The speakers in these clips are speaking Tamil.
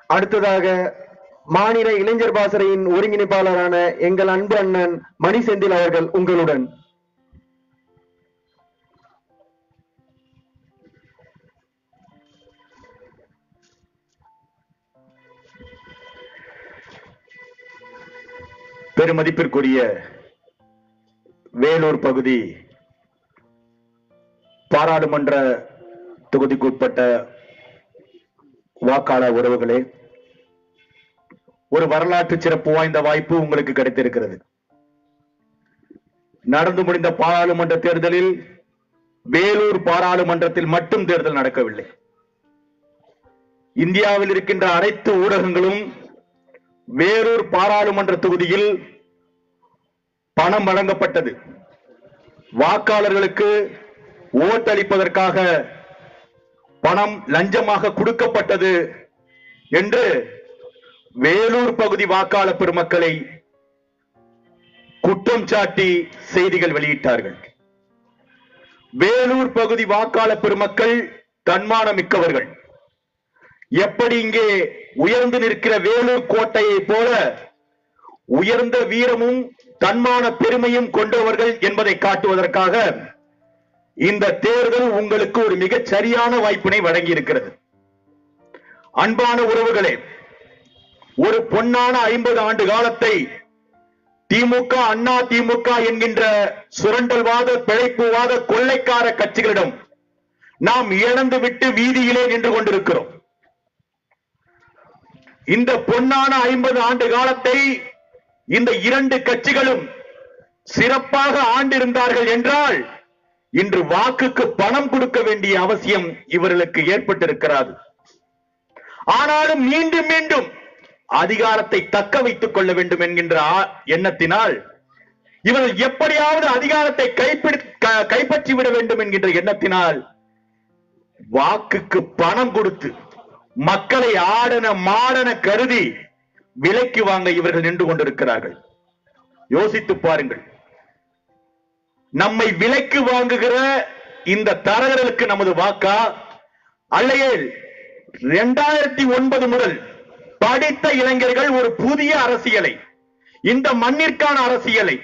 அடுத்ததாக மாநில இளைஞர் பாசறையின் ஒருங்கிணைப்பாளரான எங்கள் அன்பு அண்ணன் மணி செந்தில் அவர்கள் உங்களுடன். பெருமதிப்பிற்குரிய வேலூர் பகுதி பாராளுமன்ற தொகுதிக்குட்பட்ட வாக்காளர் உறவுகளே, ஒரு வரலாற்று சிறப்பு வாய்ந்த வாய்ப்பு உங்களுக்கு கிடைத்திருக்கிறது. நடந்து முடிந்த பாராளுமன்ற தேர்தலில் வேலூர் பாராளுமன்றத்தில் மட்டும் தேர்தல் நடக்கவில்லை. இந்தியாவில் இருக்கின்ற அனைத்து ஊடகங்களும் வேலூர் பாராளுமன்ற தொகுதியில் பணம் வழங்கப்பட்டது, வாக்காளர்களுக்கு ஓட்டளிப்பதற்காக பணம் லஞ்சமாக கொடுக்கப்பட்டது என்று வேலூர் பகுதி வாக்காளர் பெருமக்களை குற்றம் சாட்டி செய்திகள் வெளியிட்டார்கள். வேலூர் பகுதி வாக்காளர் பெருமக்கள் தன்மானம் மிக்கவர்கள். எப்படி இங்கே உயர்ந்து நிற்கிற வேலூர் கோட்டையை போல உயர்ந்த வீரமும் தன்மான பெருமையும் கொண்டவர்கள் என்பதை காட்டுவதற்காக இந்த தேர்தல் உங்களுக்கு ஒரு மிகச் சரியான வாய்ப்பினை வழங்கி இருக்கிறது. அன்பான உறவுகளே, ஒரு பொன்னான 50 ஆண்டு காலத்தை திமுக, அண்ணா திமுக என்கின்ற சுரண்டல்வாத, பிழைப்புவாத, கொள்ளைக்கார கட்சிகளிடம் நாம் இழந்து விட்டு வீதியிலே நின்று கொண்டிருக்கிறோம். இந்த பொன்னான 50 ஆண்டு காலத்தை இந்த 2 கட்சிகளும் சிறப்பாக ஆண்டிருந்தார்கள் என்றால் இன்று வாக்குக்கு பணம் கொடுக்க வேண்டிய அவசியம் இவர்களுக்கு ஏற்பட்டிருக்கிறது. ஆனாலும் மீண்டும் மீண்டும் அதிகாரத்தை தக்க வைத்துக் கொள்ள வேண்டும் என்கின்ற எண்ணத்தினால் இவர்கள் எப்படியாவது அதிகாரத்தை கைப்பற்றிவிட வேண்டும் என்கின்ற எண்ணத்தினால் வாக்குக்கு பணம் கொடுத்து மக்களை ஆடன மாடன கருதி விலைக்கு வாங்க இவர்கள் நின்று கொண்டிருக்கிறார்கள். யோசித்து பாருங்கள், நம்மை விலைக்கு வாங்குகிற இந்த தரகர்களுக்கு நமது வாக்கா, அல்லையே 2009 முதல் படித்த இளைஞர்கள் ஒரு புதிய அரசியலை, இந்த மண்ணிற்கான அரசியலை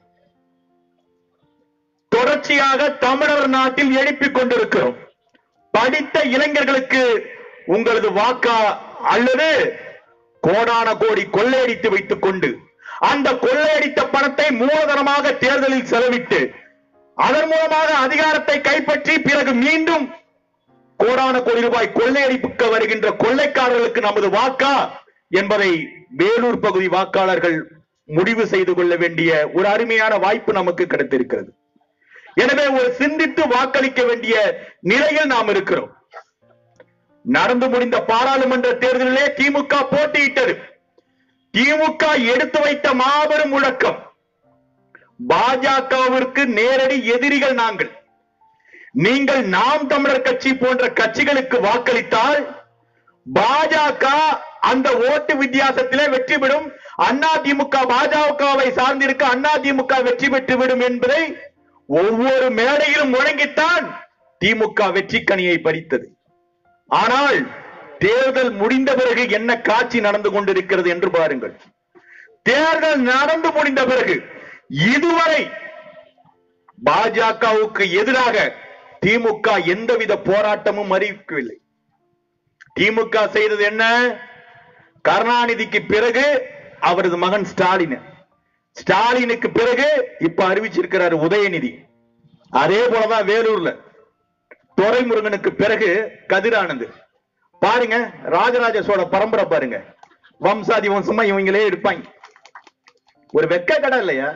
தொடர்ச்சியாக தமிழர் நாட்டில் எழுப்பிக் கொண்டிருக்கிறோம். படித்த இளைஞர்களுக்கு உங்களது வாக்கா அல்லது கோடான கோடி கொள்ளையடித்து வைத்துக் கொண்டு அந்த கொள்ளையடித்த பணத்தை மூலதனமாக தேர்தலில் செலவிட்டு அதன் மூலமாக அதிகாரத்தை கைப்பற்றி பிறகு மீண்டும் கோடான கோடி ரூபாய் கொள்ளையடிப்புக்க வருகின்ற கொள்ளைக்காரர்களுக்கு நமது வாக்கா என்பதை வேலூர் பகுதி வாக்காளர்கள் முடிவு செய்து கொள்ள வேண்டிய ஒரு அருமையான வாய்ப்பு நமக்கு கிடைத்திருக்கிறது. எனவே ஒரு சிந்தித்து வாக்களிக்க வேண்டிய நிலையில் நாம் இருக்கிறோம். நடந்து முடிந்த பாராளுமன்ற தேர்தலிலே திமுக போட்டியிட்டது. திமுக எடுத்து வைத்த மாபெரும் முழக்கம், பாஜகவிற்கு நேரடி எதிரிகள் நாங்கள். நீங்கள் நாம் தமிழர் கட்சி போன்ற கட்சிகளுக்கு வாக்களித்தால் பாஜக அந்த ஓட்டு வித்தியாசத்திலே வெற்றி பெறும், அண்ணா திமுக பாஜகவை சார்ந்திருக்க அண்ணா திமுக வெற்றி பெற்றுவிடும் என்பதை ஒவ்வொரு மேடையிலும் முழங்கித்தான் திமுக வெற்றி கனியை பறித்தது. ஆனால் தேர்தல் முடிந்த பிறகு என்ன காட்சி நடந்து கொண்டிருக்கிறது என்று பாருங்கள். தேர்தல் நடந்து முடிந்த பிறகு இதுவரை பாஜகவுக்கு எதிராக திமுக எந்தவித போராட்டமும் அறிவிக்கவில்லை. திமுக செய்தது என்ன? கருணாநிதிக்கு பிறகு அவரது மகன் ஸ்டாலின், ஸ்டாலினுக்கு பிறகு இப்ப அறிவிச்சிருக்கிறார் உதயநிதி. அதே போலதான் வேலூர்ல துரைமுருகனுக்கு பிறகு கதிரானந்த். பாருங்க, ராஜராஜ சோழ பரம்பரை பாருங்க, வம்சாதி வம்சமா இவங்களே எடுப்பாங்க. ஒரு வெக்க கடை இல்லையா?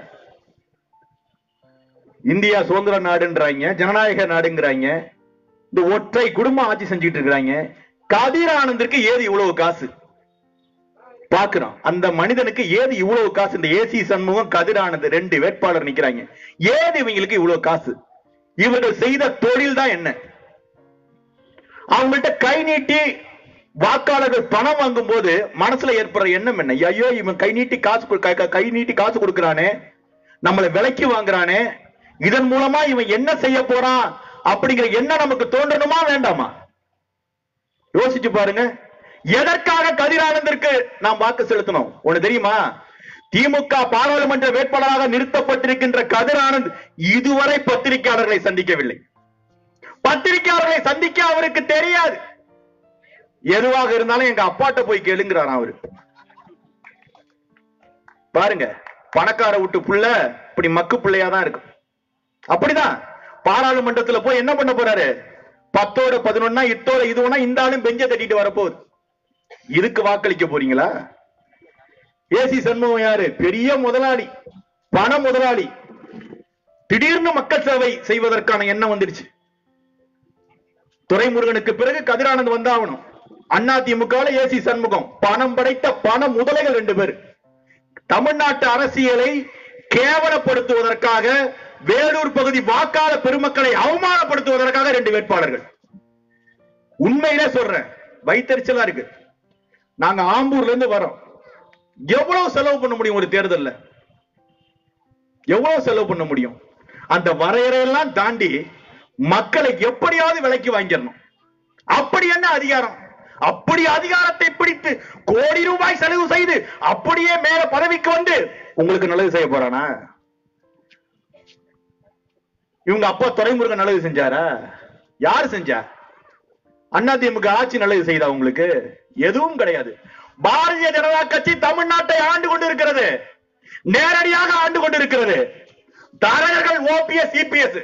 இந்தியா சுதந்திர நாடுன்றாங்க, ஜனநாயக நாடுங்கிறாங்க, இந்த ஒற்றை குடும்பம் ஆட்சி செஞ்சுட்டு இருக்கிறாங்க. கதிரானந்திற்கு ஏது இவ்வளவு காசு? பாக்குறோம், அந்த மனிதனுக்கு ஏது இவ்வளவு காசு? இந்த ஏசி சண்முகம், கதிரானந்த் 2 வேட்பாளர் நிக்கிறாங்க. ஏது இவங்களுக்கு இவ்வளவு காசு? இவர்கள் செய்த தொழில் தான் என்ன? அவங்கள்ட்ட கை நீட்டி வாக்காளர்கள் பணம் வாங்கும் போது மனசுல ஏற்படுற எண்ணம் என்ன? ஐயோ, இவன் கை நீட்டி காசு கொடுக்கிறானே, நம்மளை விலைக்கு வாங்குறானே, இதன் மூலமா இவன் என்ன செய்ய போறான் அப்படிங்கிற எண்ணம் நமக்கு தோன்றணுமா வேண்டாமா? யோசிச்சு பாருங்க. எதற்காக கதிரானந்திற்கு நாம் வாக்கு செலுத்தணும் ஒண்ணு தெரியுமா? திமுக பாராளுமன்ற வேட்பாளராக நிறுத்தப்பட்டிருக்கின்ற கதிரானந்த் இதுவரை பத்திரிகையாளர்களை சந்திக்கவில்லை. பத்திரிகையாளர்களை சந்திக்க அவருக்கு தெரியாது. எதுவாக இருந்தாலும் எங்க அப்பாட்ட போய் கேளுங்கிறார் அவரு. பாருங்க, பணக்கார வீட்டு புள்ள இப்படி மக்கு பிள்ளையாதான் இருக்கும். அப்படிதான் பாராளுமன்றத்துல போய் என்ன பண்ண போறாரு? 10ஓட 11 இத்தோட இதுவனா இந்த ஆளும் பெஞ்ச தட்டிட்டு வரப்போகுது. இதுக்கு வாக்களிக்க போறீங்களா? ஏசி சண்முகம் யாரு? பெரிய முதலாளி, பண முதலாளி. திடீர்னு மக்கள் சேவை செய்வதற்கான எண்ணம் வந்துருச்சு. துரைமுருகனுக்கு பிறகு கதிரானந்த் வந்தாகணும். அதிமுக ஏசி சண்முகம், பணம் படைத்த பண முதலைகள் 2 பேர். தமிழ்நாட்டு அரசியலை கேவலப்படுத்துவதற்காக, வேலூர் பகுதி வாக்காளர் பெருமக்களை அவமானப்படுத்துவதற்காக 2 வேட்பாளர்கள். உண்மையிலே சொல்றேன், வைத்தறிச்சலா இருக்கு. நாங்க ஆம்பூர்ல இருந்து வரோம். எவ்வளவு செலவு பண்ண முடியும் ஒரு தேர்தல்ல? எவ்வளவு செலவு பண்ண முடியும்? அந்த வரையறையெல்லாம் தாண்டி மக்களை எப்படியாவது விலைக்கு வாங்கிடணும். அப்படி என்ன அதிகாரம்? அப்படி அதிகாரத்தை பிடித்து கோடி ரூபாய் செலவு செய்து அப்படியே மேல பதவிக்கு வந்து உங்களுக்கு நல்லது செய்ய போறானா? இவங்க அப்பா துரைமுருகன் நல்லது செஞ்சாரா? யாரு செஞ்சா? அதிமுக ஆட்சி நல்லது செய்தா உங்களுக்கு? எதுவும் கிடையாது. பாரதிய ஜனதா கட்சி தமிழ்நாட்டை ஆண்டு கொண்டிருக்கிறது, நேரடியாக ஆண்டு கொண்டிருக்கிறது. தரகர்கள் ஓபிஎஸ் இபிஎஸ்,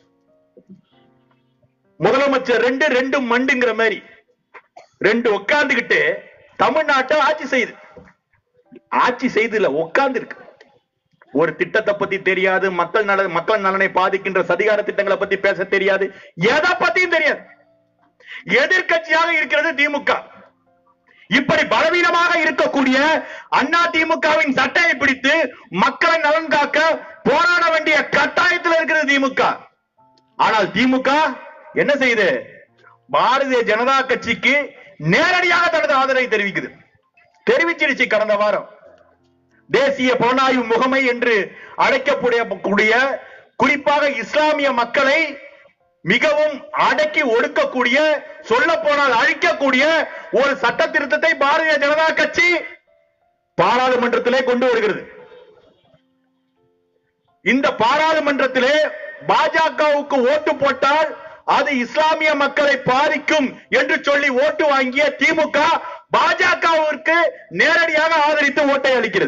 முதலமைச்சர் 2 மண்டுங்கிற மாதிரி 2 உட்கார்ந்துகிட்டு தமிழ்நாட்டை ஆட்சி செய்து இல்ல உட்கார்ந்து இருக்கு. ஒரு திட்டத்தை பத்தி தெரியாது, மக்கள் நலனை பாதிக்கின்ற சதிகார திட்டங்களை பத்தி பேச தெரியாது, எதை பத்தியும் தெரியாது. எதிர்கட்சியாக இருக்கிறது திமுக. இப்படி பலவீனமாக இருக்கக்கூடிய அதிமுகவின் சட்டையை பிடித்து மக்களை நலன் காக்க போராட வேண்டிய கட்டாயத்தில் இருக்கிறது திமுக. ஆனால் திமுக என்ன செய்யுது? பாரதிய ஜனதா கட்சிக்கு நேரடியாக தனது ஆதரவை தெரிவிச்சிருச்சு. கடந்த வாரம் தேசிய புலனாய்வு முகமை என்று அழைக்கக்கூடிய, குறிப்பாக இஸ்லாமிய மக்களை மிகவும் அடக்கி ஒடுக்கக்கூடிய, சொல்ல போனால் அழிக்கக்கூடிய ஒரு சட்ட திருத்தத்தை பாரதிய ஜனதா கட்சி பாராளுமன்றத்திலே கொண்டு வருகிறது. இந்த பாராளுமன்றத்திலே பாஜகவுக்கு ஓட்டு போட்டால் அது இஸ்லாமிய மக்களை பாதிக்கும் என்று சொல்லி ஓட்டு வாங்கிய திமுக பாஜகவிற்கு நேரடியாக ஆதரித்து ஓட்டை அளிக்கிறது.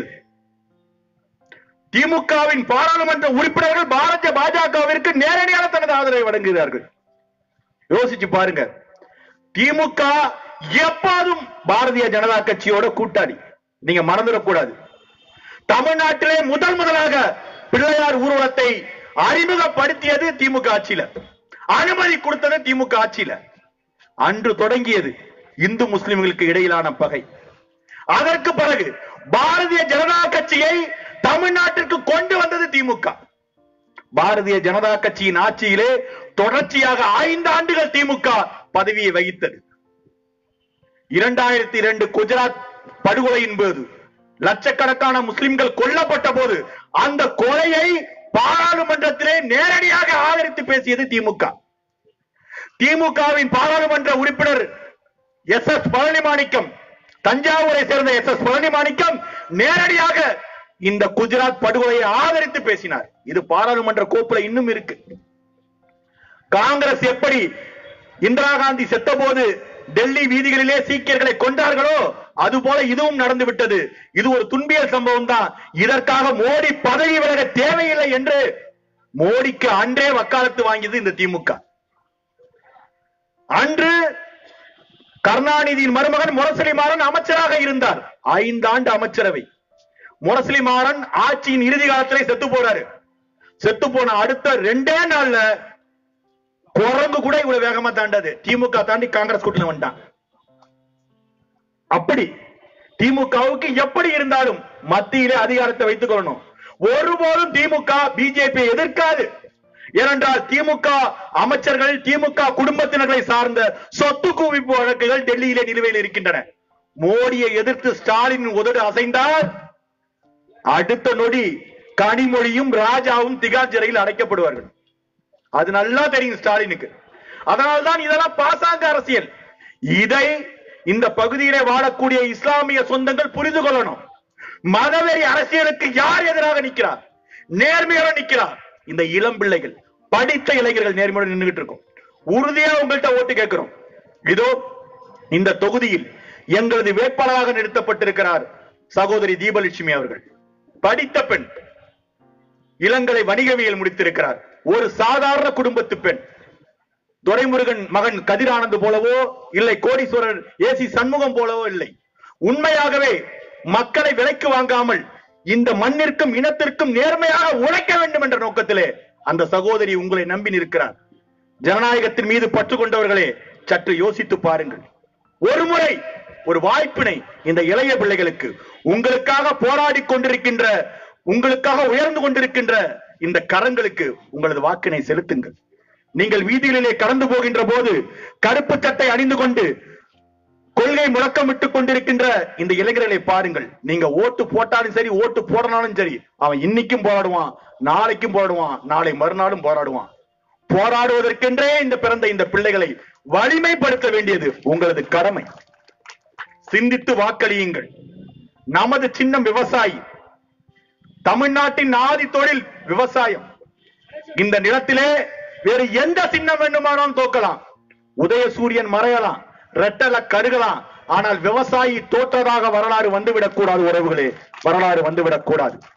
திமுகவின் பாராளுமன்ற உறுப்பினர்கள் பாஜகவிற்கு நேரடியாக தனது ஆதரவை வழங்குகிறார்கள். யோசிச்சு பாருங்க. திமுக எப்போதும் பாரதிய ஜனதா கட்சியோட கூட்டாளி. நீங்க மறந்துடக்கூடாது. தமிழ்நாட்டிலே முதலாக பிள்ளையார் ஊர்வலத்தை அறிமுகப்படுத்தியது திமுக ஆட்சியில, அனுமதி கொடுத்தது திமுக ஆட்சியில. அன்று தொடங்கியது இந்து முஸ்லிம்களுக்கு இடையிலான பகை. அதற்கு பிறகு பாரதிய ஜனதா கட்சியை தமிழ்நாட்டிற்கு கொண்டு வந்தது திமுக. பாரதிய ஜனதா கட்சியின் ஆட்சியிலே தொடர்ச்சியாக 5 ஆண்டுகள் திமுக பதவியை வகித்தது. 2002 குஜராத் படுகொலையின் போது லட்சக்கணக்கான முஸ்லிம்கள் கொல்லப்பட்ட போது அந்த கொலையை பாராளுமன்றத்திலே நேரடியாக ஆதரித்து பேசியது திமுக. திமுகவின் பாராளுமன்ற உறுப்பினர் எஸ் பழனிமாணிக்கம், தஞ்சாவூரை சேர்ந்த எஸ் பழனிமாணிக்கம் நேரடியாக இந்த குஜராத் படுகொலையை ஆதரித்து பேசினார். இது பாராளுமன்ற கோப்புல இன்னும் இருக்கு. காங்கிரஸ் எப்படி இந்திரா காந்தி செத்த போது டெல்லி வீதிகளிலே சீக்கியர்களை கொண்டார்களோ அதுபோல இதுவும் நடந்து விட்டது. இது ஒரு துன்பியல் சம்பவம் தான். இதற்காக மோடி பதவி விலக தேவையில்லை என்று மோடிக்கு அன்றே வக்காலத்து வாங்கியது இந்த திமுக. அன்று கருணாநிதியின் மருமகன் முரசொலி மாறன் அமைச்சராக இருந்தார். 5 ஆண்டு அமைச்சரவை. முரசொலி மாறன் ஆட்சியின் இறுதி காலத்திலே செத்து போறாரு. செத்து போன அடுத்த 2 நாள்ல குரங்கு கூட இவ்வளவு வேகமா தாண்டாது. திமுக தாண்டி காங்கிரஸ் கூட்டணி வந்துட்டான். அப்படி திமுகவுக்கு எப்படி இருந்தாலும் மத்தியிலே அதிகாரத்தை வைத்துக் கொள்ளணும். ஒருபோதும் திமுக பிஜேபி எதிர்க்காது. ஏனென்றால் திமுக அமைச்சர்கள், திமுக குடும்பத்தினர்களை சார்ந்த சொத்து குவிப்பு வழக்குகள் டெல்லியிலே நிலுவையில் இருக்கின்றன. மோடியை எதிர்த்து ஸ்டாலின் உதடு அசைந்தால் அடுத்த நொடி கனிமொழியும் ராஜாவும் திகார் சிறையில் அடைக்கப்படுவார்கள். அது நல்லா தெரியும் ஸ்டாலினுக்கு. அதனால்தான் இதெல்லாம் பாசாங்க அரசியல். இதை இந்த பகுதியிலே வாழக்கூடிய இஸ்லாமிய சொந்தங்கள் புரிந்து கொள்ளணும். மதவெறி அரசியலுக்கு யார் எதிராக நிற்கிறார்? நேர்மையோட நிற்கிறார். இந்த இளம் பிள்ளைகள், படித்த இளைஞர்கள் நேர்மையோட நின்றுகிட்டு இருக்கும். உறுதியா உங்கள்கிட்ட ஓட்டு கேட்கிறோம். இதோ இந்த தொகுதியில் எங்களது வேட்பாளராக நிறுத்தப்பட்டிருக்கிறார் சகோதரி தீபலட்சுமி அவர்கள். படித்த பெண், இளங்கலை வணிகவியல் முடித்திருக்கிறார். ஒரு சாதாரண குடும்பத்து பெண். துரைமுருகன் மகன் கதிரானந்த் போலவோ இல்லை கோடீஸ்வரர் ஏசி சண்முகம் போலவோ இல்லை. உண்மையாகவே மக்களை விலைக்கு வாங்காமல் இந்த மண்ணிற்கும் இனத்திற்கும் நேர்மையாக உழைக்க வேண்டும் என்ற நோக்கத்திலே அந்த சகோதரி உங்களை நம்பி நிற்கிறார். ஜனநாயகத்தின் மீது பற்று கொண்டவர்களே, சற்று யோசித்து பாருங்கள். ஒரு முறை ஒரு வாய்ப்பினை இந்த இளைய பிள்ளைகளுக்கு, உங்களுக்காக போராடி கொண்டிருக்கின்ற, உங்களுக்காக உயர்ந்து கொண்டிருக்கின்ற இந்த கரங்களுக்கு உங்களது வாக்கினை செலுத்துங்கள். நீங்கள் வீதிகளிலே கடந்து போகின்ற போது கருப்பு சட்டை அணிந்து கொண்டு கொள்கை முழக்கமிட்டுக் கொண்டிருக்கின்ற இந்த இளைஞர்களை பாருங்கள். நீங்க ஓட்டு போட்டாலும் சரி, ஓட்டு போடனாலும் சரி, அவன் இன்னைக்கும் போராடுவான், நாளைக்கும் போராடுவான், நாளை மறுநாளும் போராடுவான். போராடுவதற்கென்றே இந்த பிறந்த இந்த பிள்ளைகளை வலிமைப்படுத்த வேண்டியது உங்களது கடமை. சிந்தித்து வாக்களியுங்கள். நமது சின்னம் விவசாயி. தமிழ்நாட்டின் ஆதி தொழில் விவசாயம். இந்த நிலத்திலே வேறு எந்த சின்னம் வேண்டுமானாலும் தோக்கலாம். உதயசூரியன் மறையலாம், ரெட்டல கருகலாம். ஆனால் விவசாயி தோற்றதாக வரலாறு வந்துவிடக் கூடாது உறவுகளே, வரலாறு வந்துவிடக் கூடாது.